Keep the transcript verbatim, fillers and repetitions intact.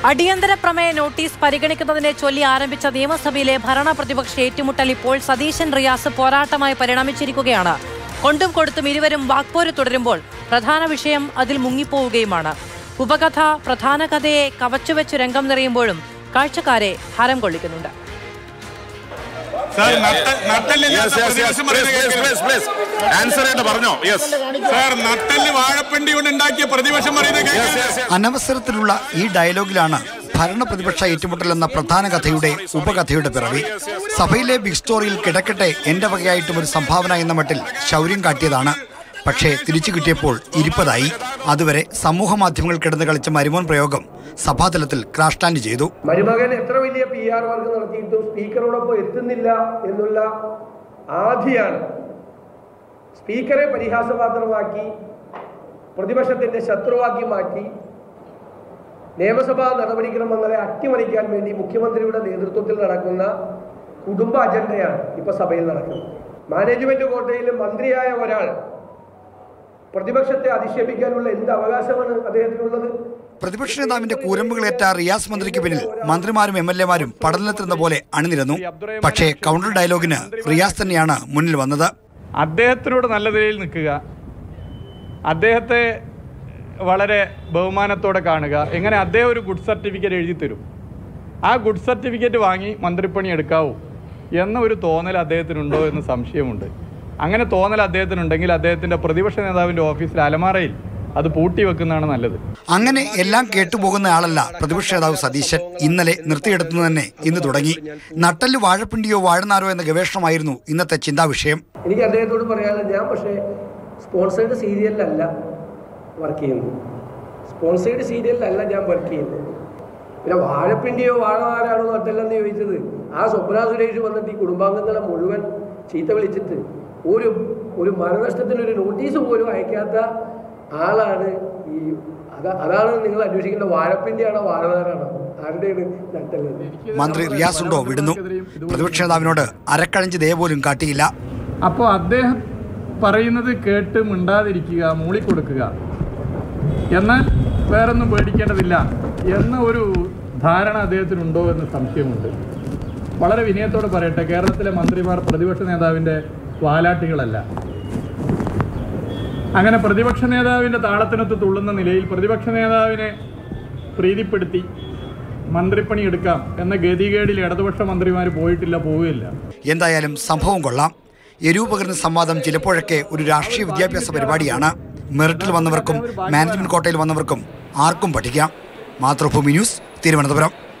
അടിയന്തര പ്രമേയ നോട്ടീസ് പരിഗണിക്കുന്നതിനെ ചൊല്ലി ആരംഭിച്ച നിയമസഭയിലെ ഭരണ പ്രതിപക്ഷ ഏറ്റുമുട്ടൽ ഇപ്പോൾ സതീശൻ റിയാസ് പോരാട്ടമായി പരിണമിച്ചിരിക്കുകയാണ്. കൊണ്ടും കൊടുത്തും ഇരുവരും വാക്പോര് തുടരുമ്പോൾ പ്രധാന വിഷയം അതിൽ മുങ്ങിപ്പോവുകയുമാണ്. ഉപകഥ പ്രധാന കഥയെ കവച്ചുവെച്ച് രംഗം നിറയുമ്പോഴും കാഴ്ചക്കാരെ ഹരം കൊള്ളിക്കുന്നുണ്ട്. അനവസരത്തിലുള്ള ഈ ഡയലോഗിലാണ് ഭരണ പ്രതിപക്ഷ ഏറ്റുമുട്ടൽ എന്ന പ്രധാന കഥയുടെ ഉപകഥയുടെ പിറവി. സഭയിലെ ബിഗ് സ്റ്റോറിയിൽ കിടക്കട്ടെ എന്റെ വകയായിട്ടും ഒരു സംഭാവന എന്ന മട്ടിൽ ശൗര്യം കാട്ടിയതാണ്. പക്ഷേ തിരിച്ചു കിട്ടിയപ്പോൾ ഇരിപ്പതായി. അതുവരെ സമൂഹ മാധ്യമങ്ങൾ കിടന്ന് കളിച്ച മരുമോൻ പ്രയോഗം സഭാതലത്തിൽ ക്രാഷ് ലാൻഡ് ചെയ്തു. മരുമകൻ എത്ര വലിയ പി ആർ വർക്ക് നടത്തിയിട്ടും സ്പീക്കറോടൊപ്പം എത്തുന്നില്ല എന്നുള്ള ആധിയാണ് സ്പീക്കറെ പരിഹാസപാത്രമാക്കി പ്രതിപക്ഷത്തിന്റെ ശത്രുവാക്കി മാറ്റി നിയമസഭാ നടപടിക്രമങ്ങളെ അട്ടിമറിക്കാൻ വേണ്ടി മുഖ്യമന്ത്രിയുടെ നേതൃത്വത്തിൽ നടക്കുന്ന കുടുംബ അജണ്ടയാണ് ഇപ്പൊ സഭയിൽ നടക്കുന്നത്. മാനേജ്മെന്റ് കോട്ടയിൽ മന്ത്രിയായ ഒരാൾ പ്രതിപക്ഷത്തെ അധിക്ഷേപിക്കാനുള്ള എന്ത് അവകാശമാണ് അദ്ദേഹത്തിനുള്ളത്? പ്രതിപക്ഷ നേതാവിന്റെ കൂരമ്പുകളേറ്റ റിയാസ് മന്ത്രിക്ക് പിന്നിൽ മന്ത്രിമാരും എം എൽ എമാരും പടലത്തിരുന്ന പോലെ അണിനിരന്നു. പക്ഷേ കൗണ്ടർ ഡയലോഗിന് റിയാസ് തന്നെയാണ് മുന്നിൽ വന്നത്. അദ്ദേഹത്തിനോട് നല്ല നിലയിൽ നിൽക്കുക, അദ്ദേഹത്തെ വളരെ ബഹുമാനത്തോടെ കാണുക, എങ്ങനെ അദ്ദേഹം ഒരു ഗുഡ് സർട്ടിഫിക്കറ്റ് എഴുതി തരും, ആ ഗുഡ് സർട്ടിഫിക്കറ്റ് വാങ്ങി മന്ത്രിപ്പണി എടുക്കാവൂ എന്ന ഒരു തോന്നൽ അദ്ദേഹത്തിനുണ്ടോ എന്ന് സംശയമുണ്ട്. അങ്ങനെ തോന്നൽ അദ്ദേഹത്തിനുണ്ടെങ്കിൽ അദ്ദേഹത്തിൻ്റെ പ്രതിപക്ഷ നേതാവിൻ്റെ ഓഫീസിൽ അലമാറയിൽ അത് പൂട്ടി വെക്കുന്നതാണ് നല്ലത്. അങ്ങനെ എല്ലാം കേട്ടുപോകുന്ന ആളല്ല പ്രതിപക്ഷ നേതാവ് സതീശൻ. ഇന്നലെ നിർത്തിയെടുത്തു തന്നെ ഇന്ന് തുടങ്ങി. നട്ടല് വാഴപ്പിണ്ടിയോ വാഴനാരോ എന്ന ഗവേഷണമായിരുന്നു ഇന്നത്തെ ചിന്താ വിഷയം. എനിക്ക് അദ്ദേഹത്തോട് പറയാനുള്ളത്, ഞാൻ പക്ഷേ സ്പോൺസേഡ് സീരിയലിലല്ല വർക്ക് ചെയ്യുന്നത്. സ്പോൺസേഡ് സീരിയലിലല്ല ഞാൻ വർക്ക് ചെയ്യുന്നത്. പിന്നെ വാഴപ്പിണ്ടിയോ വാഴനാരാണോ നട്ടല്ലെന്ന് ചോദിച്ചത്, ആ സ്വപ്ന സുരേഷ് വന്നിട്ട് ഈ കുടുംബാംഗങ്ങളെ മുഴുവൻ ചീത്ത വിളിച്ചിട്ട് ഒരു ഒരു മരണനഷ്ടത്തിനൊരു നോട്ടീസ് പോലും അയക്കാത്ത ആളാണ് ഈ. അതാണ് നിങ്ങൾ അന്വേഷിക്കേണ്ട. വാഴപ്പിണ്ടിയാണോ വാഴനാരാണോ ആരുടെയാണ് നട്ടല്ലത്? മന്ത്രി റിയാസ് ഉണ്ടോ വിടുന്നു. പ്രതിപക്ഷ നേതാവിനോട് അരക്കഴഞ്ച് ദയ പോലും കാട്ടിയില്ല. അപ്പോൾ അദ്ദേഹം പറയുന്നത് കേട്ട് മിണ്ടാതിരിക്കുക, മൂളിക്കൊടുക്കുക, എന്നാൽ വേറൊന്നും പേടിക്കേണ്ടതില്ല എന്ന ഒരു ധാരണ അദ്ദേഹത്തിനുണ്ടോ എന്ന് സംശയമുണ്ട്. വളരെ വിനയത്തോടെ പറയട്ടെ, കേരളത്തിലെ മന്ത്രിമാർ പ്രതിപക്ഷ നേതാവിൻ്റെ വാലാട്ടികളല്ല. അങ്ങനെ പ്രതിപക്ഷ നേതാവിൻ്റെ താളത്തിനൊത്ത് തുള്ളുന്ന നിലയിൽ പ്രതിപക്ഷ നേതാവിനെ പ്രീതിപ്പെടുത്തി മന്ത്രിപ്പണി എടുക്കാം എന്ന ഗതികേടിൽ ഇടതുപക്ഷ മന്ത്രിമാർ പോയിട്ടില്ല, പോവുകയില്ല. എന്തായാലും സംഭവം കൊള്ളാം. എരിവ് പകർന്ന സംവാദം ചിലപ്പോഴൊക്കെ ഒരു രാഷ്ട്രീയ വിദ്യാഭ്യാസ പരിപാടിയാണ്. മെറിറ്റിൽ വന്നവർക്കും മാനേജ്മെന്റ് കോട്ടയിൽ വന്നവർക്കും ആർക്കും പഠിക്കാം. മാതൃഭൂമി ന്യൂസ്, തിരുവനന്തപുരം.